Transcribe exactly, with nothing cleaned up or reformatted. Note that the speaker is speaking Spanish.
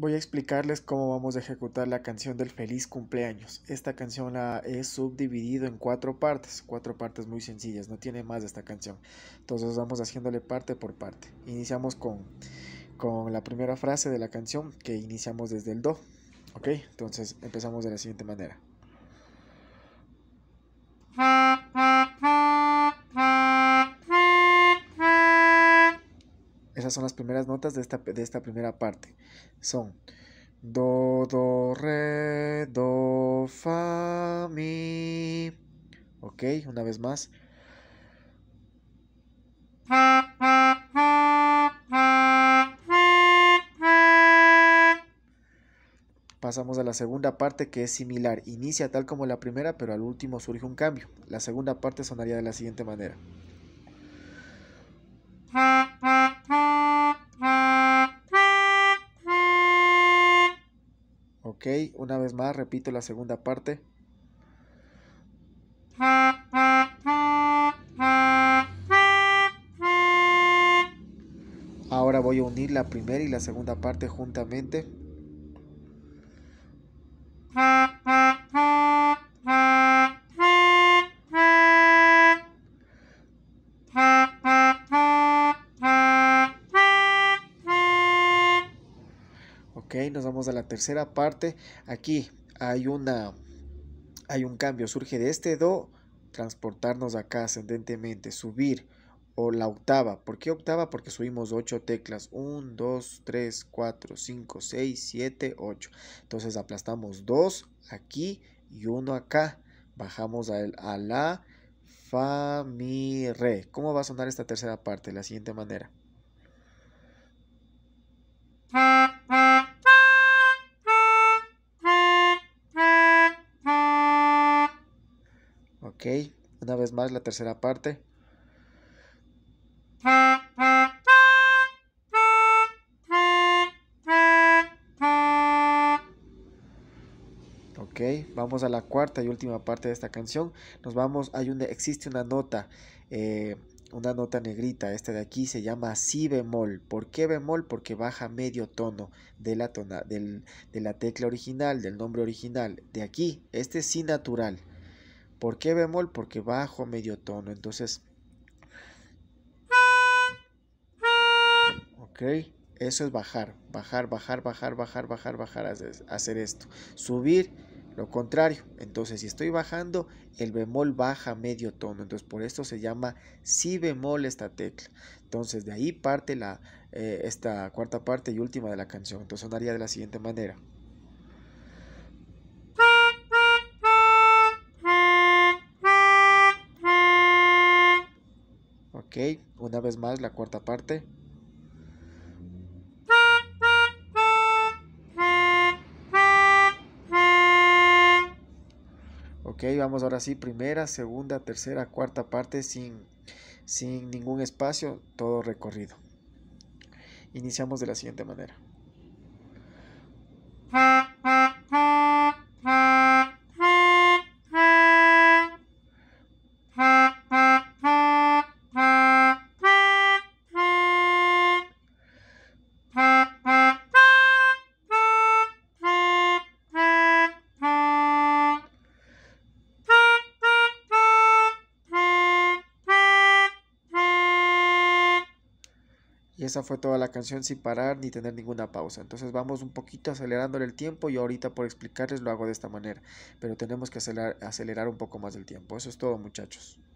Voy a explicarles cómo vamos a ejecutar la canción del feliz cumpleaños. Esta canción la he subdividido en cuatro partes, cuatro partes muy sencillas, no tiene más de esta canción. Entonces vamos haciéndole parte por parte. Iniciamos con, con la primera frase de la canción que iniciamos desde el do. Ok, entonces empezamos de la siguiente manera. Esas son las primeras notas de esta, de esta primera parte. Son do, do, re, do, fa, mi. Ok, una vez más. Pasamos a la segunda parte, que es similar. Inicia tal como la primera, pero al último surge un cambio. La segunda parte sonaría de la siguiente manera. Ok, una vez más repito la segunda parte. Ahora voy a unir la primera y la segunda parte juntamente. Ok, nos vamos a la tercera parte. Aquí hay una, hay un cambio. Surge de este do, transportarnos acá ascendentemente, subir o la octava. ¿Por qué octava? Porque subimos ocho teclas. uno, dos, tres, cuatro, cinco, seis, siete, ocho. Entonces aplastamos dos aquí y uno acá. Bajamos a, el, a la, fa, mi, re. ¿Cómo va a sonar esta tercera parte? De la siguiente manera. Ok, una vez más la tercera parte. Ok, vamos a la cuarta y última parte de esta canción. Nos vamos, hay una, existe una nota, eh, una nota negrita. Esta de aquí se llama si bemol. ¿Por qué bemol? Porque baja medio tono de la, tona, del, de la tecla original, del nombre original. De aquí, este es si natural. ¿Por qué bemol? Porque bajo medio tono. Entonces, ok, eso es bajar, bajar, bajar, bajar, bajar, bajar, bajar, hacer esto. Subir, lo contrario. Entonces, si estoy bajando, el bemol baja medio tono. Entonces, por esto se llama si bemol esta tecla. Entonces, de ahí parte la, eh, esta cuarta parte y última de la canción. Entonces, sonaría de la siguiente manera. Ok, una vez más la cuarta parte. Ok, vamos ahora sí, primera, segunda, tercera, cuarta parte sin, sin ningún espacio, todo recorrido. Iniciamos de la siguiente manera. Y esa fue toda la canción sin parar ni tener ninguna pausa. Entonces vamos un poquito acelerándole el tiempo y ahorita por explicarles lo hago de esta manera. Pero tenemos que acelerar, acelerar un poco más el tiempo. Eso es todo, muchachos.